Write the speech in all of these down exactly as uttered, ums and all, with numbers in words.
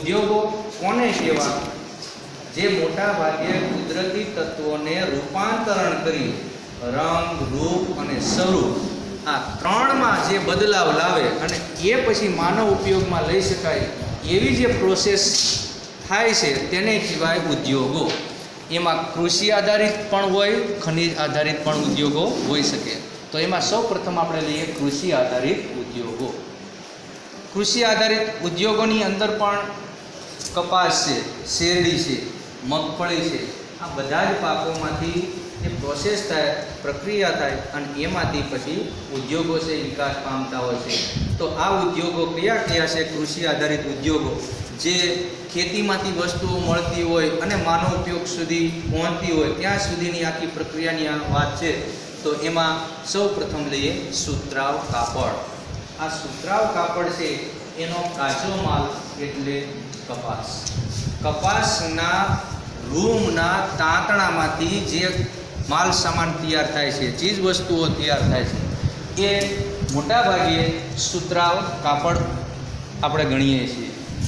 ઉદ્યોગો કોને કહેવા? જે મોટા ભાગે કુદરતી તત્વોને રૂપાંતરણ કરી રંગ, રૂપ અને સ્વરૂપ આ ત્રણમાં જે બદલાવ લાવે અને એ પછી માનવ ઉપયોગમાં લઈ શકાય એવી જે પ્રોસેસ થાય છે તેને કહેવાય ઉદ્યોગો. એમાં કૃષિ આધારિત પણ હોય, ખનિજ આધારિત પણ ઉદ્યોગો હોઈ શકે. તો એમાં સૌ પ્રથમ આપણે લઈએ કૃષિ આધારિત ઉદ્યોગો. કૃષિ આધારિત ઉદ્યોગોની અંદર પણ કપાસ છે, શેરડી છે, મગફળી છે, આ બધા જ પાકોમાંથી જે પ્રોસેસ થાય, પ્રક્રિયા થાય અને એમાંથી પછી ઉદ્યોગો છે વિકાસ પામતા હોય છે. તો આ ઉદ્યોગો કયા કયા છે? કૃષિ આધારિત ઉદ્યોગો જે ખેતીમાંથી વસ્તુઓ મળતી હોય અને માનવ ઉપયોગ સુધી પહોંચતી હોય ત્યાં સુધીની આખી પ્રક્રિયાની આ વાત છે. તો એમાં સૌ પ્રથમ લઈએ સુતરાઉ કાપડ. આ સુતરાઉ કાપડ છે એનો કાચો માલ એટલે કપાસ. કપાસના રૂમના તાંતણામાંથી જે માલ સામાન તૈયાર થાય છે, ચીજ વસ્તુઓ તૈયાર થાય છે, એ મોટાભાગે સુતરાઉ કાપડ આપણે ગણીએ છીએ.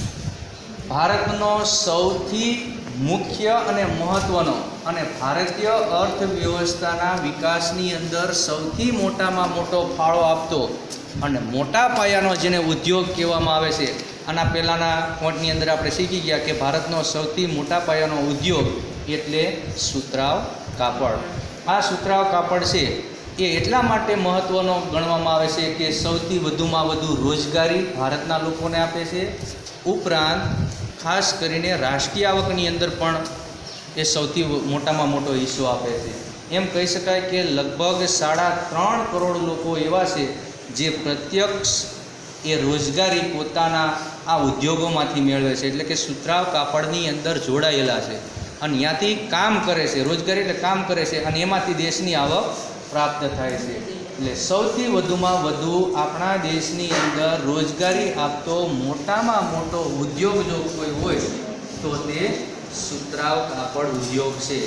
ભારતનો સૌથી મુખ્ય અને મહત્ત્વનો અને ભારતીય અર્થવ્યવસ્થાના વિકાસની અંદર સૌથી મોટામાં મોટો ફાળો આપતો અને મોટા પાયાનો જેને ઉદ્યોગ કહેવામાં આવે છે. આના પહેલાંના પોઈન્ટની અંદર આપણે શીખી ગયા કે ભારતનો સૌથી મોટા પાયાનો ઉદ્યોગ એટલે સુતરાઉ કાપડ. આ સુતરાઉ કાપડ છે એ એટલા માટે મહત્ત્વનો ગણવામાં આવે છે કે સૌથી વધુમાં વધુ રોજગારી ભારતના લોકોને આપે છે. ઉપરાંત ખાસ કરીને રાષ્ટ્રીય આવકની અંદર પણ એ સૌથી મોટામાં મોટો હિસ્સો આપે છે. એમ કહી શકાય કે લગભગ સાડા ત્રણ કરોડ લોકો એવા છે જે પ્રત્યક્ષ એ રોજગારી પોતાના આ ઉદ્યોગોમાંથી મેળવે છે, એટલે કે સુતરાઉ કાપડની અંદર જોડાયેલા છે અને ત્યાંથી કામ કરે છે. રોજગારી એટલે કામ કરે છે અને એમાંથી દેશની આવક પ્રાપ્ત થાય છે. એટલે સૌથી વધુમાં વધુ આપણા દેશની અંદર રોજગારી આપતો મોટામાં મોટો ઉદ્યોગ જો કોઈ હોય તો તે સુતરાઉ કાપડ ઉદ્યોગ છે.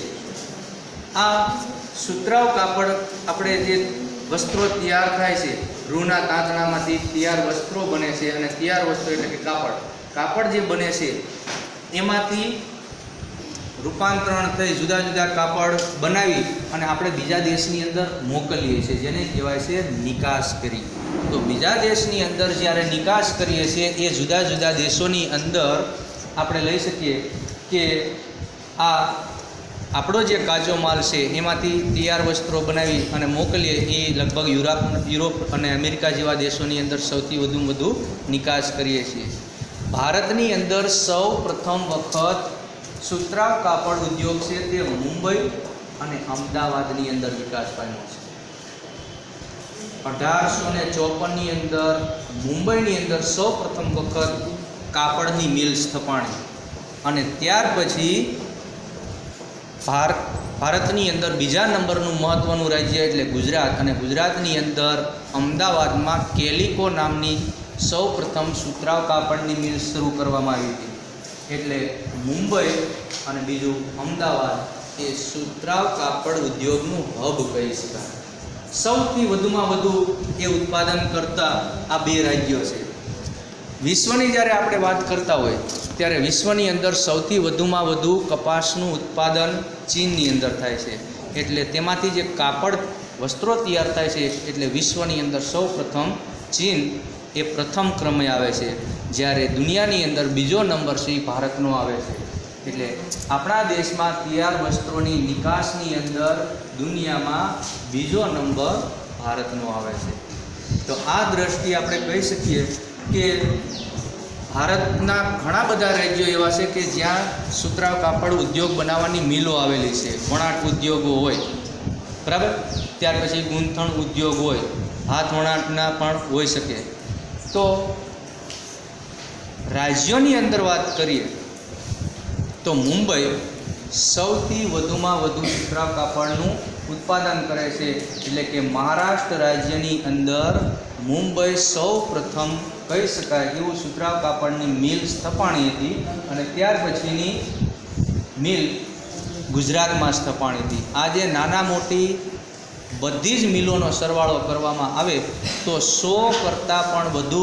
આ સુતરાઉ કાપડ આપણે જે વસ્ત્રો તૈયાર થાય છે, રૂના તાંતણામાંથી તૈયાર વસ્ત્રો બને છે અને તૈયાર વસ્ત્રો એટલે કે કાપડ કાપડ જે બને છે એમાંથી રૂપાંતરણ થઈ જુદા જુદા કાપડ બનાવી અને આપણે બીજા દેશની અંદર મોકલીએ છીએ, જેને કહેવાય છે નિકાસ કરી. તો બીજા દેશની અંદર જ્યારે નિકાસ કરીએ છીએ એ જુદા જુદા દેશોની અંદર આપણે લઈ શકીએ કે આ આપણો જે કાચો માલ છે એમાંથી તૈયાર વસ્ત્રો બનાવી અને મોકલીએ એ લગભગ યુરોપ યુરોપ અને અમેરિકા જેવા દેશોની અંદર સૌથી વધુ વધુ નિકાસ કરીએ છીએ. ભારતની અંદર સૌ પ્રથમ વખત સુતરાઉ કાપડ ઉદ્યોગ છે તે મુંબઈ અને અમદાવાદની અંદર વિકાસ પામ્યો છે. અઢારસો ને ચોપનની અંદર મુંબઈની અંદર સૌ પ્રથમ વખત કાપડની મિલ સ્થપાણી અને ત્યાર પછી ભારત ભારતની અંદર બીજા નંબરનું મહત્ત્વનું રાજ્ય એટલે ગુજરાત અને ગુજરાતની અંદર અમદાવાદમાં કેલિકો નામની સૌ પ્રથમ સુતરાઉ કાપડની મિલ શરૂ કરવામાં આવી હતી. એટલે મુંબઈ અને બીજું અમદાવાદ એ સુતરાઉ કાપડ ઉદ્યોગનું હબ કહી શકાય. સૌથી વધુમાં વધુ એ ઉત્પાદન કરતા આ બે રાજ્યો છે. વિશ્વની જ્યારે આપણે વાત કરતા હોય ત્યારે વિશ્વની અંદર સૌથી વધુમાં વધુ કપાસનું ઉત્પાદન ચીનની અંદર થાય છે. એટલે તેમાંથી જે કાપડ વસ્ત્રો તૈયાર થાય છે એટલે વિશ્વની અંદર સૌ પ્રથમ ચીન એ પ્રથમ ક્રમે આવે છે, જ્યારે દુનિયાની અંદર બીજો નંબર છે એ ભારતનો આવે છે. એટલે આપણા દેશમાં તૈયાર વસ્ત્રોની નિકાસની અંદર દુનિયામાં બીજો નંબર ભારતનો આવે છે. તો આ દ્રષ્ટિએ આપણે કહી શકીએ કે ભારતના ઘણા બધા રાજ્યો એવા છે કે જ્યાં સુતરાઉ કાપડ ઉદ્યોગ બનાવવાની મિલો આવેલી છે. વણાટ ઉદ્યોગો હોય, બરાબર, ત્યાર પછી ગૂંથણ ઉદ્યોગ હોય, હાથ વણાટના પણ હોઈ શકે. તો રાજ્યોની અંદર વાત કરીએ તો મુંબઈ સૌથી વધુમાં વધુ સુતરાઉ કાપડનું ઉત્પાદન કરે છે. એટલે કે મહારાષ્ટ્ર રાજ્યની અંદર મુંબઈ સૌ પ્રથમ કહી શકાય એવું સુતરાઉ કાપડની મિલ સ્થપાણી હતી અને ત્યાર પછીની મિલ ગુજરાતમાં સ્થપાણી હતી. આજે નાના મોટી બધી જ મિલોનો સરવાળો કરવામાં આવે તો સો કરતાં પણ વધુ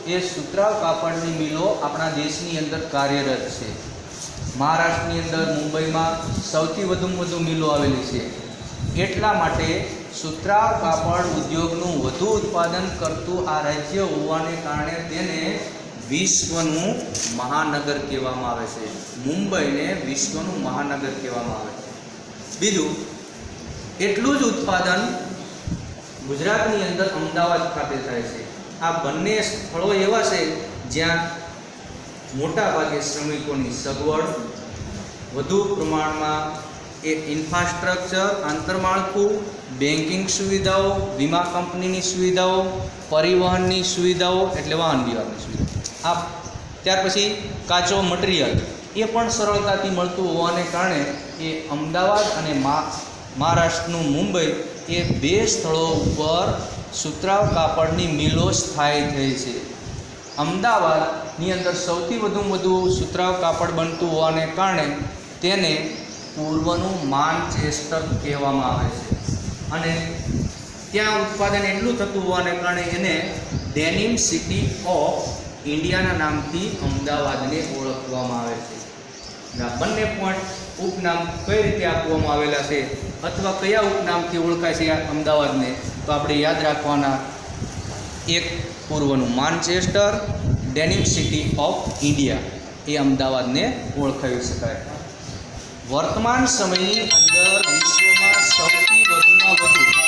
એ સુતરાઉ કાપડની મિલો આપણા દેશની અંદર કાર્યરત છે. મહારાષ્ટ્રની અંદર મુંબઈમાં સૌથી વધુમાં વધુ મિલો આવેલી છે. એટલા માટે સુતરાઉ કાપડ ઉદ્યોગનું વધુ ઉત્પાદન કરતું આ રાજ્ય હોવાને કારણે તેને વિશ્વનું મહાનગર કહેવામાં આવે છે. મુંબઈને વિશ્વનું મહાનગર કહેવામાં આવે છે. બીજું, એટલું જ ઉત્પાદન ગુજરાતની અંદર અમદાવાદ ખાતે થાય છે. આ બંને સ્થળો એવા છે જ્યાં મોટા ભાગે શ્રમિકોની સગવડ, વધુ પ્રમાણમાં એ ઇન્ફ્રાસ્ટ્રક્ચર, આંતરમાળખું, બેન્કિંગ સુવિધાઓ, વીમા કંપનીની સુવિધાઓ, પરિવહનની સુવિધાઓ એટલે વાહન વ્યવહારની સુવિધા. આ ત્યાર પછી કાચો મટીરિયલ એ પણ સરળતાથી મળતું હોવાને કારણે એ અમદાવાદ અને મહારાષ્ટ્રનું મુંબઈ એ બે સ્થળો ઉપર સુતરાઉ કાપડની મિલો સ્થાયી થઈ છે. અમદાવાદની અંદર સૌથી વધુમાં વધુ સુતરાઉ કાપડ બનતું હોવાને કારણે તેને પૂર્વનું માન્ચેસ્ટર કહેવામાં આવે છે. અને ત્યાં ઉત્પાદન એટલું થતું હોવાને કારણે એને ડેનિમ સિટી ઓફ ઇન્ડિયાના નામથી અમદાવાદને ઓળખવામાં આવે છે. આ બંને પોઈન્ટ ઉપનામ કઈ રીતે આપવામાં આવેલા છે અથવા કયા ઉપનામથી ઓળખાય છે અમદાવાદને, તો આપણે યાદ રાખવાના. એક પૂર્વનું Manchester, denim city of India એ અમદાવાદને ઓળખાવી શકાય. વર્તમાન સમયની અંદર વિશ્વમાં સૌથી વધુમાં વધુ